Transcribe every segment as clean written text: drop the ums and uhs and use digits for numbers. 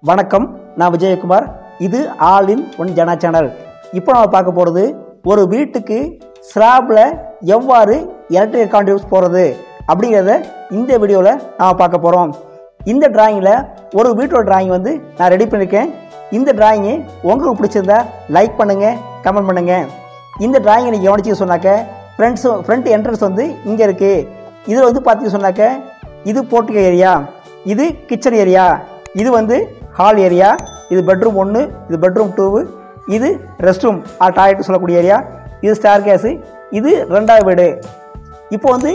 வணக்கம், நான் விஜயகுமார். இது all in one Jana channel. இப்போ நம்ம பார்க்க போகிறது ஒரு வீட்டுக்கு ஸ்லாபில் எவ்வாறு எலக்ட்ரிக் கான்ட்ரிபியூட்ஸ் போகிறது அப்படிங்கிறத இந்த வீடியோவில் நாம் பார்க்க போகிறோம். இந்த டிராயிங்கில் ஒரு வீட்டோட டிராயிங் வந்து நான் ரெடி பண்ணியிருக்கேன். இந்த டிராயிங்கு உங்களுக்கு பிடிச்சிருந்தா லைக் பண்ணுங்கள், கமெண்ட் பண்ணுங்கள். இந்த டிராயிங்கை நீங்கள் கவனிச்சு சொன்னாக்க ஃப்ரண்ட் என்ட்ரன்ஸ் வந்து இங்கே இருக்குது. இதில் வந்து பார்த்தீங்க சொன்னாக்க இது போர்ட்டிகோ ஏரியா, இது கிச்சன் ஏரியா, இது வந்து ஹால் ஏரியா, இது பெட்ரூம் 1, இது பெட்ரூம் 2, இது ரெஸ்ட் ரூம் டாய்லெட் சொல்லக்கூடிய ஏரியா, இது ஸ்டேர் கேஸு, இது ரெண்டாவது வீடு. இப்போ வந்து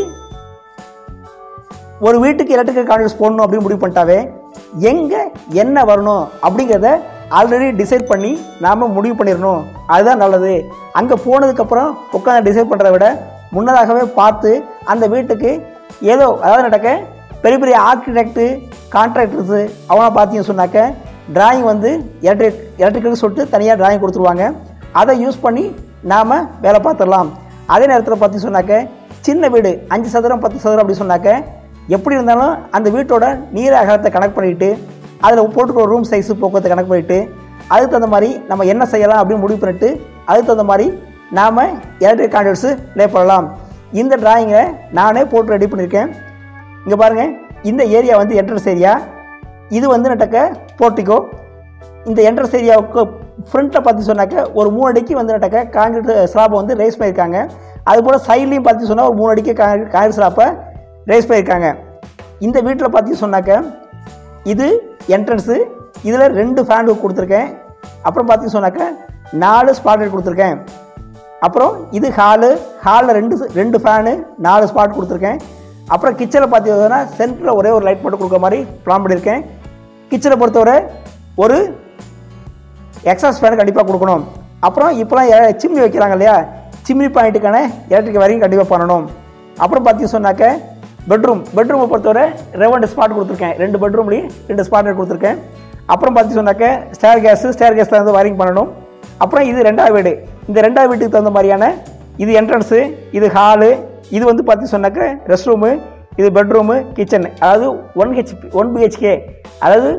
ஒரு வீட்டுக்கு எலக்ட்ரிக்கல் கான்ட்ரிபியூட்ஸ் போடணும் அப்படின்னு முடிவு பண்ணிட்டாவே எங்கே என்ன வரணும் அப்படிங்கிறத ஆல்ரெடி டிசைட் பண்ணி நாம் முடிவு பண்ணிடணும். அதுதான் நல்லது. அங்கே போனதுக்கப்புறம் உட்காந்து டிசைட் பண்ணுறத விட முன்னதாகவே பார்த்து அந்த வீட்டுக்கு ஏதோ அதாவது நடக்க பெரிய பெரிய ஆர்கிடெக்டு கான்ட்ராக்டர்ஸு அவனை பார்த்தீங்கன்னு சொன்னாக்க டிராயிங் வந்து எலக்ட்ரிக்கல் சொல்லிட்டு தனியாக டிராயிங் கொடுத்துருவாங்க. அதை யூஸ் பண்ணி நாம் வேலை பார்த்துடலாம். அதே நேரத்தில் பார்த்தீங்கன்னு சொன்னாக்க சின்ன வீடு 5 சதுரம் 10 சதுரம் அப்படி சொன்னாக்க எப்படி இருந்தாலும் அந்த வீட்டோட நீர் அகலத்தை கனெக்ட் பண்ணிவிட்டு அதில் போட்டுக்கிற ரூம் சைஸு போக்குவரத்தை கனெக்ட் பண்ணிவிட்டு அதுக்கு தகுந்த மாதிரி நம்ம என்ன செய்யலாம் அப்படின்னு முடிவு பண்ணிவிட்டு அதுக்கு தகுந்த மாதிரி நாம் எலக்ட்ரிக் கான்ட்ரிபியூட்ஸு லே பண்ணலாம். இந்த டிராயிங்கை நானே போட்டு ரெடி பண்ணியிருக்கேன். இங்கே பாருங்கள், இந்த ஏரியா வந்து என்ட்ரன்ஸ் ஏரியா, இது வந்து நட்டக்க போர்ட்டிகோ. இந்த என்ட்ரன்ஸ் ஏரியாவுக்கு ஃப்ரண்ட்டில் பார்த்து சொன்னாக்க ஒரு 3 அடிக்கு வந்து நட்டக்க காங்கிரீட் ஸ்லாப்பை வந்து ரைஸ் பண்ணியிருக்காங்க. அதுபோல் சைட்லேயும் பார்த்து சொன்னால் ஒரு 3 அடிக்கு காங்கிரீட் ஸ்லாப்பை ரைஸ் பண்ணியிருக்காங்க. இந்த வீட்டில் பார்த்து சொன்னாக்க இது என்ட்ரன்ஸு, இதில் 2 ஃபேன் கொடுத்துருக்கேன். அப்புறம் பார்த்து சொன்னாக்க 4 ஸ்பாட் லைட் கொடுத்துருக்கேன். அப்புறம் இது ஹாலில் 2 ஃபேனு 4 ஸ்பாட் கொடுத்துருக்கேன். அப்புறம் கிச்சனில் பார்த்தீங்கன்னா சென்டரில் ஒரே ஒரு லைட் போட்டு கொடுக்குற மாதிரி பிளான் பண்ணியிருக்கேன். கிச்சனை பொறுத்தவரை ஒரு எக்ஸாஸ்ட் ஃபேன் கண்டிப்பாக கொடுக்கணும். அப்புறம் இப்போலாம் சிம்னி வைக்கிறாங்க இல்லையா, சிம்னி பாயிண்ட்டுக்கான எலக்ட்ரிக் வரையும் கண்டிப்பாக பண்ணணும். அப்புறம் பார்த்தீங்க சொன்னாக்க பெட்ரூமை பொறுத்தவரை 2 ஸ்பாட் கொடுத்துருக்கேன். 2 பெட்ரூம்லேயும் 2 ஸ்பாட் கொடுத்துருக்கேன். அப்புறம் பார்த்து சொன்னாக்க ஸ்டேர் கேஸில் வந்து வயரிங் பண்ணணும். அப்புறம் இது 2வது வீடு. இந்த 2வது வீட்டுக்கு தகுந்த மாதிரியான இது என்ட்ரன்ஸு, இது ஹாலு, இது வந்து பார்த்து சொன்னாக்க ரெஸ்ட் ரூமு, இது பெட்ரூமு, கிச்சன். அதாவது 1 BHK, அதாவது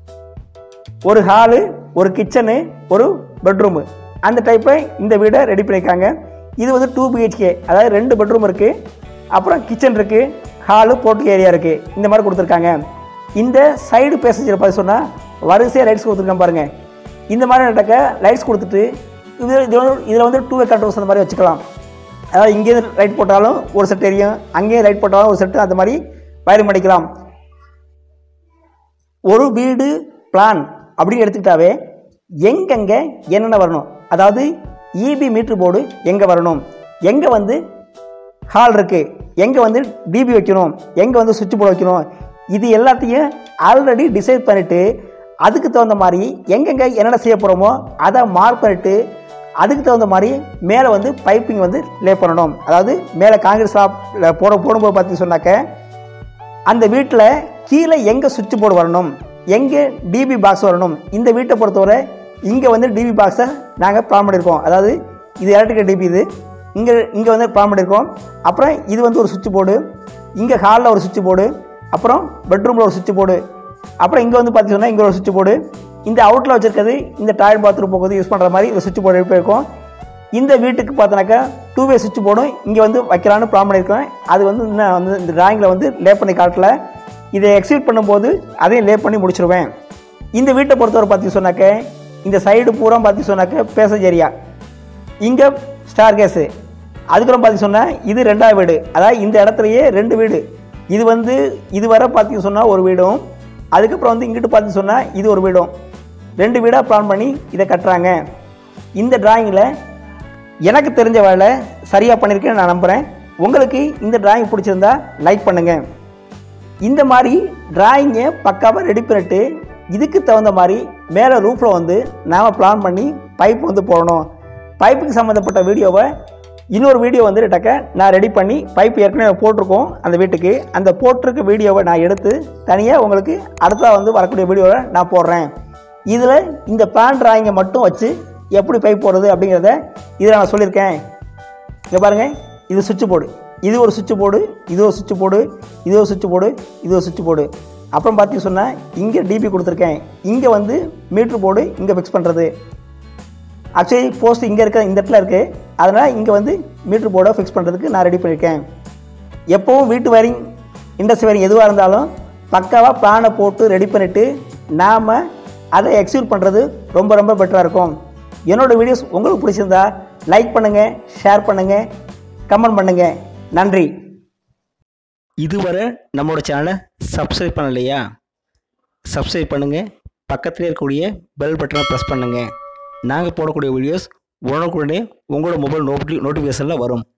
ஒரு ஹாலு, ஒரு கிச்சனு, ஒரு பெட்ரூமு, அந்த டைப்பை இந்த வீடை ரெடி பண்ணியிருக்காங்க. இது வந்து 2 BHK, அதாவது 2 பெட்ரூம் இருக்குது, அப்புறம் கிச்சன் இருக்குது, ஹாலு போர்ட்டிகோ ஏரியா இருக்குது. இந்த மாதிரி கொடுத்துருக்காங்க. இந்த சைடு பேசஞ்சரை பார்த்து சொன்னால் வரிசையாக லைட்ஸ் கொடுத்துருக்கேன் பாருங்கள். இந்த மாதிரி நடக்க லைட்ஸ் கொடுத்துட்டு இதில் வந்து 2 வே கண்ட்ரோல்ஸ் அந்த மாதிரி வச்சுக்கலாம். அதாவது இங்கேயே லைட் போட்டாலும் ஒரு செட் எரியும், அங்கேயே லைட் போட்டாலும் ஒரு செட்டு, அந்த மாதிரி வயரிங் பண்ணிக்கலாம். ஒரு வீடு பிளான் அப்படின்னு எடுத்துக்கிட்டாவே எங்கெங்கே என்னென்ன வரணும், அதாவது இபி மீட்ரு போர்டு எங்கே வரணும், எங்கே வந்து ஹால் இருக்குது, எங்கே வந்து டிபி வைக்கணும், எங்கே வந்து சுவிட்ச் போர்டு வைக்கணும், இது எல்லாத்தையும் ஆல்ரெடி டிசைட் பண்ணிவிட்டு அதுக்கு தகுந்த மாதிரி எங்கெங்கே என்னென்ன செய்ய போகிறோமோ அதை மார்க் பண்ணிவிட்டு அதுக்கு தகுந்த மாதிரி மேலே வந்து பைப்பிங் வந்து லே பண்ணணும். அதாவது மேலே காங்கிரீட் ஸ்லாப் போடும்போது பார்த்து சொன்னாக்க அந்த வீட்டில் கீழே எங்கே சுவிட்ச் போர்டு வரணும், எங்கே டிபி பாக்ஸ் வரணும். இந்த வீட்டை பொறுத்தவரை இங்கே வந்து டிபி பாக்ஸை நாங்கள் பிளான் பண்ணியிருக்கோம். அதாவது இது எலக்ட்ரிக்கல் டிபி, இது இங்கே வந்து பிளான் பண்ணியிருக்கோம். அப்புறம் இது வந்து ஒரு சுவிட்ச் போர்டு, இங்கே ஹாலில் ஒரு சுவிட்ச் போர்டு, அப்புறம் பெட்ரூமில் ஒரு சுவிட்ச் போர்டு, அப்புறம் இங்கே வந்து பார்த்து சொன்னால் இங்கே ஒரு சுவிட்ச் போர்டு, இந்த அவுட்டில் வச்சுருக்கிறது இந்த டாய்லெட் பாத்ரூம் போக்குவது யூஸ் பண்ணுற மாதிரி இந்த சுவிட்ச் போர்டு எடுப்பிருக்கோம். இந்த வீட்டுக்கு பார்த்தோன்னாக்கா 2 வே சுவிட்ச் போர்டும் இங்கே வந்து வைக்கலான்னு பிளான் பண்ணியிருக்கேன். அது வந்து இன்னும் வந்து இந்த டிராயிங்கில் வந்து லே பண்ணி காட்டல. இதை எக்ஸிக்யூட் பண்ணும்போது அதையும் லே பண்ணி முடிச்சிருவேன். இந்த வீட்டை பொறுத்தவரை பார்த்து சொன்னாக்க இந்த சைடு பூரா பார்த்து சொன்னாக்க பேசஞ்சர் ஏரியா, இங்கே ஸ்டார் கேஸு, அதுக்கப்புறம் பார்த்து சொன்னால் இது 2வது வீடு. அதாவது இந்த இடத்துலையே 2 வீடு. இது வந்து இது வரை பார்த்து சொன்னால் ஒரு வீடும், அதுக்கப்புறம் வந்து இங்கிட்டு பார்த்து சொன்னால் இது ஒரு வீடும், 2 வீடாக பிளான் பண்ணி இதை கட்டுறாங்க. இந்த டிராயிங்கில் எனக்கு தெரிஞ்ச வேலை சரியாக பண்ணியிருக்கேன்னு நான் நம்புகிறேன். உங்களுக்கு இந்த டிராயிங் பிடிச்சிருந்தா லைக் பண்ணுங்கள். இந்த மாதிரி டிராயிங்கை பக்காவாக ரெடி பண்ணிட்டு இதுக்கு தகுந்த மாதிரி மேலே ரூஃபில் வந்து நாம் பிளான் பண்ணி பைப் வந்து போடணும். பைப்புக்கு சம்மந்தப்பட்ட வீடியோவை இன்னொரு வீடியோ வந்து நான் ரெடி பண்ணி பைப் ஏற்கனவே போட்டிருக்கோம் அந்த வீட்டுக்கு. அந்த போட்டிருக்க வீடியோவை நான் எடுத்து தனியாக உங்களுக்கு அடுத்த வந்து வரக்கூடிய வீடியோவை நான் போடுறேன். இதில் இந்த பிளான் டிராயிங்கை மட்டும் வச்சு எப்படி பைப் போடுறது அப்படிங்கிறத இதில் நான் சொல்லியிருக்கேன். இங்கே பாருங்கள், இது சுவிட்ச் போர்டு, இது ஒரு சுவிட்ச் போர்டு, இது ஒரு சுவிட்ச் போர்டு, இது ஒரு சுவிட்ச் போர்டு, இது ஒரு சுவிட்ச் போர்டு. அப்புறம் பார்த்தீங்கன்னு சொன்னால் இங்கே டிபி கொடுத்துருக்கேன். இங்கே வந்து மீட்ரு போர்டு இங்கே ஃபிக்ஸ் பண்ணுறது. ஆக்சுவலி போஸ்ட் இங்கே இருக்க இந்த இடத்துல இருக்குது. அதனால் இங்கே வந்து மீட்ரு போர்டை ஃபிக்ஸ் பண்ணுறதுக்கு நான் ரெடி பண்ணியிருக்கேன். எப்போவும் வீட்டு வயரிங் இண்டஸ்ட்ரி வயரிங் எதுவாக இருந்தாலும் பக்காவாக பிளானை போட்டு ரெடி பண்ணிவிட்டு நாம் அதை எக்ஸிக்யூட் பண்ணுறது ரொம்ப ரொம்ப பெட்டராக இருக்கும். என்னோடய வீடியோஸ் உங்களுக்கு பிடிச்சிருந்தா லைக் பண்ணுங்கள், ஷேர் பண்ணுங்கள், கமெண்ட் பண்ணுங்கள். நன்றி. இதுவரை நம்மளோட சேனலை சப்ஸ்கிரைப் பண்ணலையா? சப்ஸ்கிரைப் பண்ணுங்கள். பக்கத்தில் இருக்கக்கூடிய பெல் பட்டனை ப்ரெஸ் பண்ணுங்கள். நாங்கள் போடக்கூடிய வீடியோஸ் உடனுக்குடனே உங்களோட மொபைல் நோட்டிஃபிகேஷனில் வரும்.